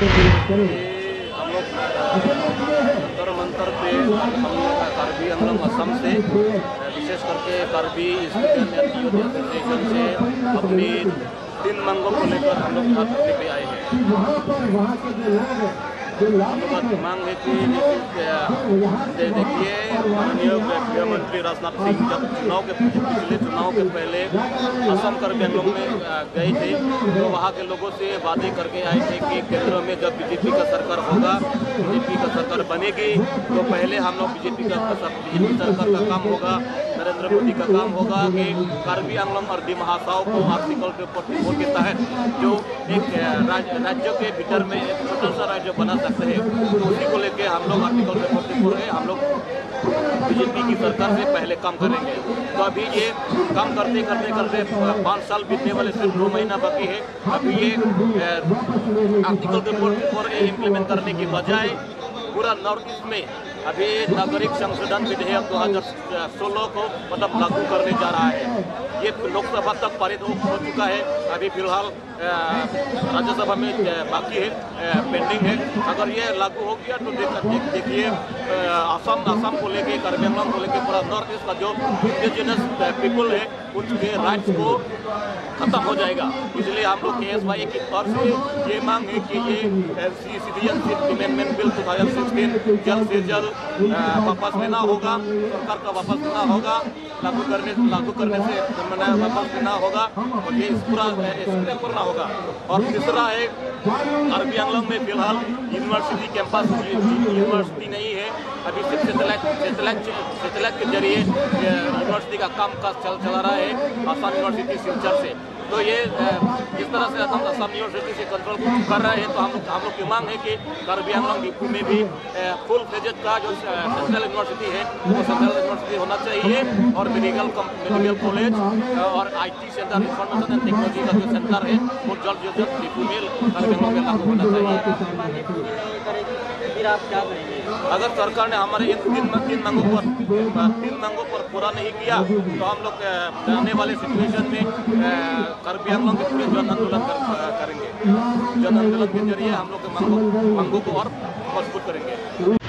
हम लोग जंतर मंतर पे हम लोग कार्बी आंगलंग असम से विशेष करके कार्बी स्टूडेंट एसोसिएशन से अपनी 3 मांगों को लेकर हम लोग धरने पे आए हैं। हम लोग का मांग है कि देखिए माननीय गृह मंत्री राजनाथ सिंह जब पिछले चुनाव के पहले असम कार्बी आंगलंग में गए थे तो वहाँ के लोगों से वादे करके आए थे कि केंद्र में जब बीजेपी का सरकार होगा, बीजेपी का सरकार बनेगी तो पहले हम लोग बीजेपी सरकार का काम होगा, नरेंद्र मोदी का काम होगा कि कार्बी आंगलंग और डिमासाओं को आर्टिकल 44 के तहत जो एक राज्य के भीतर में एक छोटा सा राज्य बना सकते हैं, तो उसी को लेके हम लोग आर्टिकल 44 है हम लोग बीजेपी की सरकार से पहले काम करेंगे। तो अभी ये काम करते करते 5 साल बीतने वाले सिर्फ 2 महीना बाकी है। अभी ये आर्टिकल 44 इम्प्लीमेंट करने की बजाय पूरा नॉर्थ ईस्ट में अभी नागरिक संशोधन विधेयक 2016 को मतलब लागू करने जा रहा है। ये लोकसभा तक पारित हो चुका है, अभी फिलहाल राज्यसभा में बाकी है, पेंडिंग है। अगर ये लागू हो गया तो देखिए असम को लेके, कार्बी आंगलंग को लेके पूरा नॉर्थ ईस्ट का जो इंडिजिनस पीपल है उनके राइट्स को खत्म हो जाएगा। इसलिए हम लोग KSY की तरफ से ये मांग है कि ये सिटीजनशिप अमेंडमेंट बिल 2016 जल्द से जल्द वापस लेना होगा, सरकार का वापस लेना होगा, लागू करने से वापस लेना होगा और ये पूरा करना होगा। और तीसरा है कार्बी आंगलंग में फिलहाल यूनिवर्सिटी कैंपस यूनिवर्सिटी नहीं है, अभी सिर्फ सैटेलाइट के जरिए यूनिवर्सिटी का काम काज चला रहा है असम यूनिवर्सिटी सिलचर से। तो ये जिस तरह से असम यूनिवर्सिटी से कंट्रोल कर रहे हैं तो हम लोग की मांग है कि कार्बी आंगलंग डिपू में भी फुल फ्लेजेड का जो सेंट्रल यूनिवर्सिटी है वो सेंट्रल यूनिवर्सिटी होना चाहिए और मेडिकल कॉलेज और IT centre information and technology का जो सेंटर है वो जल्द डिपू में कार्बी आंगलंग में लागू होना चाहिए। फिर आप क्या करेंगे अगर सरकार ने हमारे इन 3 मांगों पर पूरा नहीं किया तो हम लोग आने वाले सिचुएशन में कार्बी आंगलंग के पूरे जन आंदोलन करेंगे। जन आंदोलन के जरिए हम लोग मांगों को और मजबूत करेंगे।